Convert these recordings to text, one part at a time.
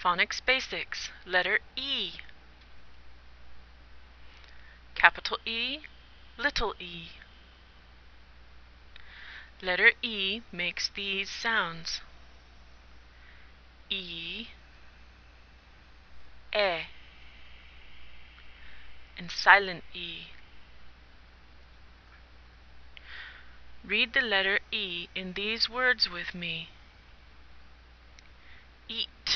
Phonics Basics. Letter E. Capital E, little e. Letter E makes these sounds: E, E, and silent E. Read the letter E in these words with me: eat,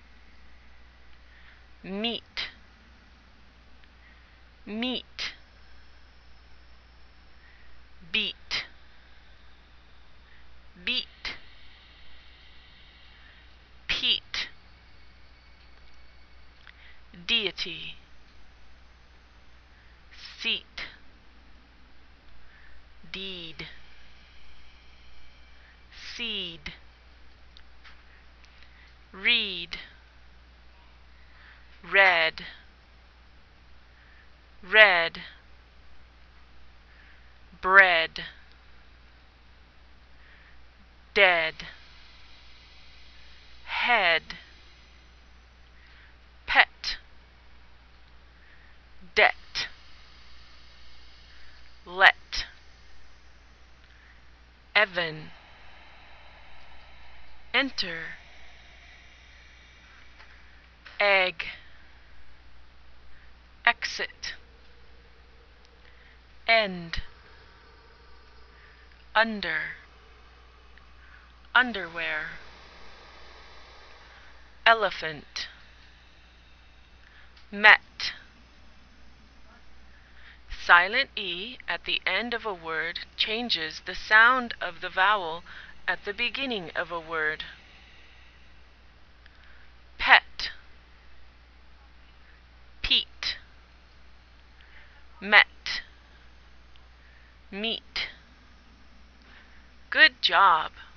meat, meat, beat, beat, peat, deity, seat, deed, seed, read, red, red, bread, dead, head, pet, debt, let, Evan, enter, egg, exit, end, under, underwear, elephant, met. Silent E at the end of a word changes the sound of the vowel at the beginning of a word. Pet, Pete, met, meet. Good job!